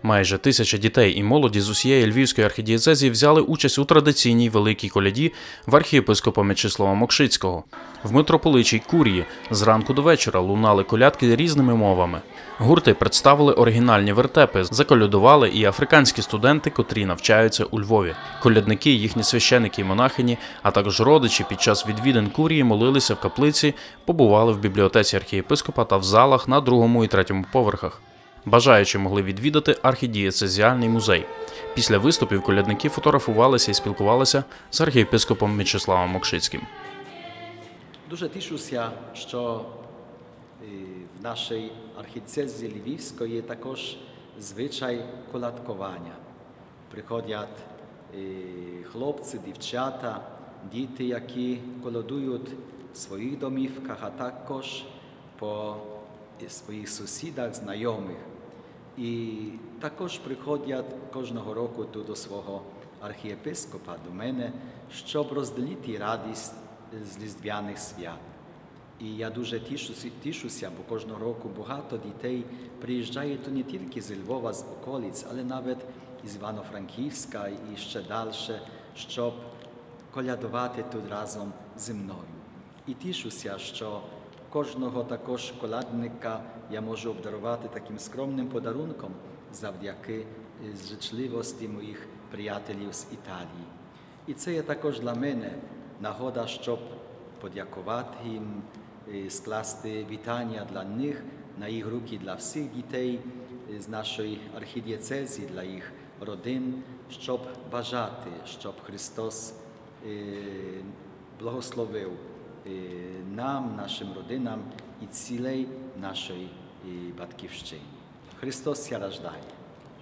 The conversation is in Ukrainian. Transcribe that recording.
Майже 1000 дітей і молоді з усієї Львівської архідієцезії взяли участь у традиційній великій коляді в архієпископа Мечислава Мокшицького. В митрополичій Курії зранку до вечора лунали колядки різними мовами. Гурти представили оригінальні вертепи, заколядували і африканські студенти, котрі навчаються у Львові. Колядники, їхні священики і монахині, а також родичі під час відвідин Курії молилися в каплиці, побували в бібліотеці архієпископа та в залах на 2-му і 3-му поверхах. Бажаючі могли відвідати архідієцезіальний музей. Після виступів колядники фотографувалися і спілкувалися з архієпископом Мечиславом Мокшицьким. Дуже тішуся, що в нашій архідієцезії Львівської є також звичай колядкування. Приходять хлопці, дівчата, діти, які колядують в своїх домівках, а також по своїх сусідах, знайомих. І також приходять кожного року тут до свого архієпископа, до мене, щоб розділити радість з різдвяних свят. І я дуже тішуся, бо кожного року багато дітей приїжджає то не тільки з Львова, з околиць, але навіть із Івано-Франківська і ще далі, щоб колядувати тут разом зі мною. І тішуся, що кожного також колядника я можу обдарувати таким скромним подарунком завдяки зичливості моїх приятелів з Італії. І це є також для мене нагода, щоб подякувати їм, скласти вітання для них, на їх руки для всіх дітей з нашої архідієцезії, для їх родин, щоб бажати, щоб Христос благословив нам, нашим родинам і цілей нашої батьківщини. Христос ся рождає.